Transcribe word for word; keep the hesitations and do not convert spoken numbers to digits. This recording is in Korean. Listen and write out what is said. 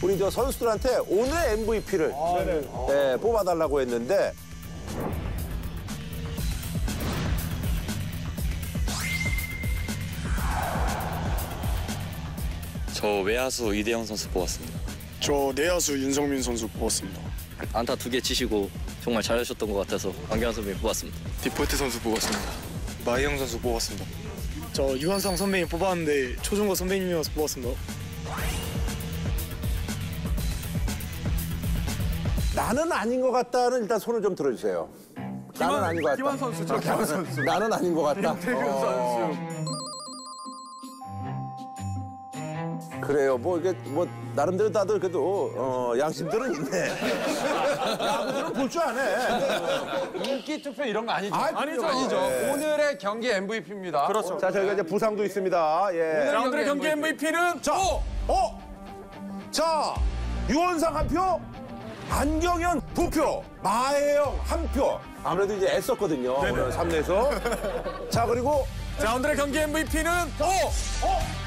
우리 저 선수들한테 오늘의 엠브이피를 네, 뽑아달라고 했는데 저 외야수 이대영 선수 뽑았습니다. 저 내야수 윤성민 선수 뽑았습니다. 안타 두 개 치시고 정말 잘하셨던 것 같아서 강경환 선배님 뽑았습니다. 디포트 선수 뽑았습니다. 마이영 선수 뽑았습니다. 저 유한상 선배님 뽑았는데 초중고 선배님이어서 뽑았습니다. 나는 아닌 것 같다는 일단 손을 좀 들어주세요. 나는 아닌 것 같다. 김한 선수죠, 김한 선수. 나는 아닌 것 같다. 김태균 어. 선수. 그래요. 뭐 이게 뭐 나름대로 다들 그래도 어, 양심들은 있네. 야구들은 볼 줄 아네. 인기 투표 이런 거 아니죠? 아, 아니죠, 아니죠. 네. 오늘의 경기 엠브이피입니다. 그렇죠. 자, 저희가 이제 부상도 있습니다. 예. 자, 오늘의 경기 엠브이피는 자, 어? 자, 유원상 한 표, 안경현 두 표, 마혜영 한 표. 아무래도 이제 애썼거든요. 오늘 삼 내에서. 자, 그리고 자, 오늘의 경기 엠브이피는 어, 어,